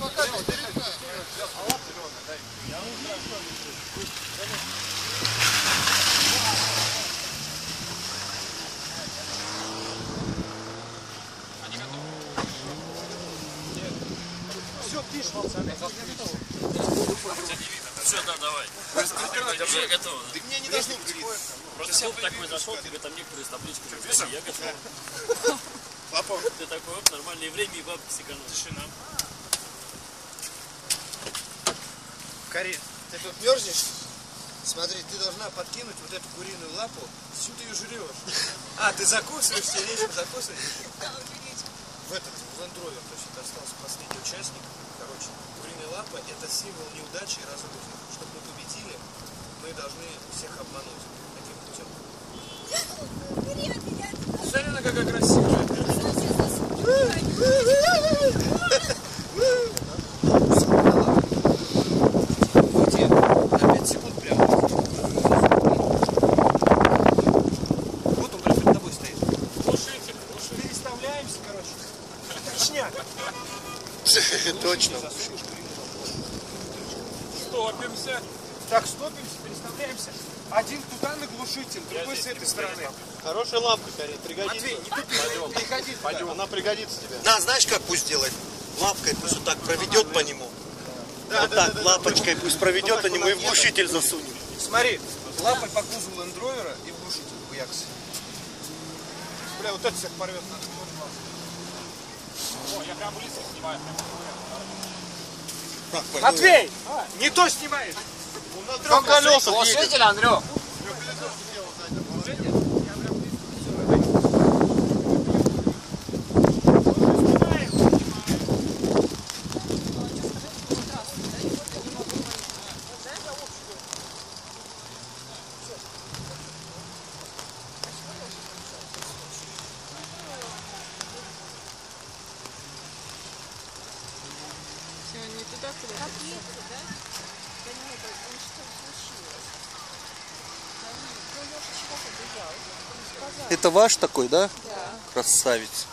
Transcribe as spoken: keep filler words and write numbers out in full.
Все, пишешь, пацаны. Все, да, давай. Я готов. Ты мне не должно говорить. Просто клуб такой зашел, тебе там некоторые с табличкой написали, я готов. Папа. Ты такой, оп, нормальное время и бабки сэкономил. Тишина. Карин, ты тут мерзнешь? Смотри, ты должна подкинуть вот эту куриную лапу. Зачем ты ее жрешь? А, ты закусываешь, тебе нечем закусывать? В этот, в Land Rover, то есть это остался последний участник. Короче, куриная лапа — это символ неудачи и разрухи. Чтобы мы победили, мы должны всех обмануть таким путем. Смотри, она какая красивая. Уйди на пять секунд прямо. Вот он прям перед тобой стоит. Глушитель, глушитель. Переставляемся, короче. Точняк. Точно. Стопимся. Так, стопимся, переставляемся. Один туда на глушитель, другой с этой стороны. Хорошая лапка, Карин, пригодится. Матвей, не тупи, переходи туда. Она пригодится тебе. Да, знаешь, как пусть делает? Лапкой пусть вот так проведет по нему. Да, вот да, так, да, да, лапочкой да, пусть да, проведет да, по нему и в глушитель засунет. Смотри, лапой по кузову Land Rover и в глушитель хуякс. Бля, вот это всех порвет, надо. О, я прям близко снимаю. Матвей! Не то снимаешь! Там колеса Глушитель, Андрюх. Не туда, куда как ехали, да? Да нет, он что случилось? Да нет, ну Леша чего побежал? Это ваш такой, да? Да. Красавец.